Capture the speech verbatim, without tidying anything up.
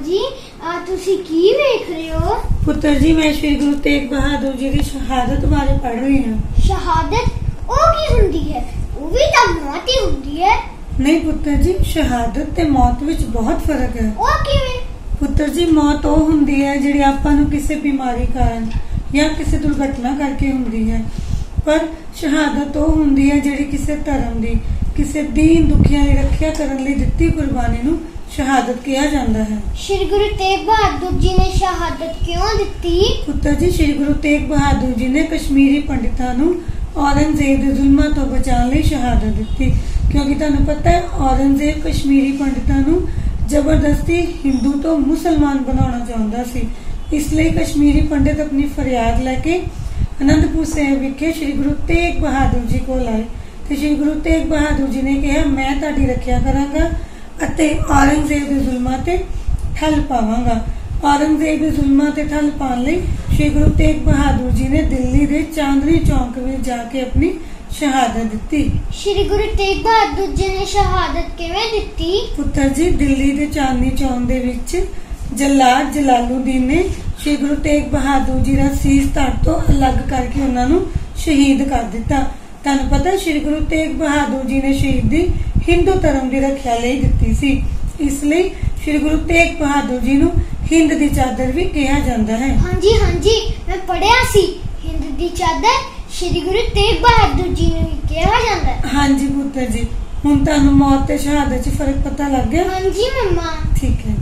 जी आ तुसी की वेख रहे हो? पुत्र जी मैं श्री गुरु तेग बहादुर जी की शहादत बारे पढ़ रही हूँ। शहादत ओ की हुंदी है? वो भी तो मौत ही हुंदी है। नहीं पुत्र जी, शहादत ते मौत विच बहुत फर्क है। ओ किवें? पुत्र जी मौत ਉਹ ਹੁੰਦੀ ਹੈ ਜਿਹੜੀ ਆਪਾਂ ਨੂੰ ਕਿਸੇ ਬਿਮਾਰੀ ਕਾਰਨ ਜਾਂ ਕਿਸੇ ਦੁਰਘਟਨਾ ਕਰਕੇ ਹੁੰਦੀ ਹੈ, ਪਰ ਸ਼ਹਾਦਤ ਉਹ ਹੁੰਦੀ ਹੈ ਜਿਹੜੀ ਕਿਸੇ ਧਰਮ ਦੀ ਕਿਸੇ ਦੀਨ ਦੁਖੀਆਂ ਦੀ ਰੱਖਿਆ ਕਰਨ ਲਈ ਦਿੱਤੀ ਕੁਰਬਾਨੀ ਨੂੰ शहादत किया जाता है। श्री गुरु तेग बहादुर जी ने शहादत क्यों दी? पुत्र जी श्री गुरु तेग बहादुर जी ने कश्मीरी पंडितां नूं औरंगजेब दे जुल्मां तो बचाने लई शहादत दी, क्योंकि तुहानूं पता है औरंगजेब कश्मीरी पंडितां नूं जबरदस्ती हिंदू तो मुसलमान बनाना चाहता सी। इसलिए कश्मीरी पंडित अपनी फरियाद लैके आनंदपुर साहिब विखे श्री गुरु तेग बहादुर जी को आए ते श्री गुरु तेग बहादुर जी ने कहा मैं तुहाडी रखिया करांगा ਅਤੇ औरंगजेब ਦੇ ਜ਼ੁਲਮਾਂ ਤੇ ਠੱਲ ਪਾਵਾਂਗਾ। औरंगजेब ਦੇ ਜ਼ੁਲਮਾਂ ਤੇ ਠੱਲ ਪਾਉਣ ਲਈ श्री गुरु तेग बहादुर जी ने दिल्ली ਦੇ ਚਾਂਦਨੀ ਚੌਂਕ ਵਿੱਚ ਜਾ ਕੇ ਆਪਣੀ शहादत ਦਿੱਤੀ। श्री गुरु तेग बहादुर जी ने शहादत ਕਿਵੇਂ ਦਿੱਤੀ? ਪੁੱਤਰ ਜੀ ਦਿੱਲੀ ਦੇ ਚਾਂਦਨੀ ਚੌਂਕ ਦੇ ਵਿੱਚ ਜਲਾਦ ਜਲਾਲੂਦੀਨ ਨੇ श्री गुरु तेग बहादुर जी ਦਾ ਸੀਸ ਧੜ ਤੋਂ ਅਲੱਗ ਕਰਕੇ ਉਹਨਾਂ ਨੂੰ ਸ਼ਹੀਦ ਕਰ ਦਿੱਤਾ। ਤੁਹਾਨੂੰ ਪਤਾ श्री गुरु तेग बहादुर जी ने शहीदी हिंदू धर्म की रखिया ਲਈ ਦਿੱਤੀ ਸੀ। ਇਸ ਲਈ श्री गुरु तेग बहादुर जी ਨੂੰ हिंद ਦੀ ਚਾਦਰ भी कहा जाता है। हाँ जी हाँ जी मैं पढ़िया सी हिंद ਦੀ ਚਾਦਰ श्री गुरु तेग बहादुर जी ਨੂੰ भी कहा जाता है। हाँ जी पुत्र जी, ਹੁਣ ਤੁਹਾਨੂੰ मौत ਤੇ शहादत ਚ फर्क पता लग गया? हाँ जी मम्मा। ठीक है।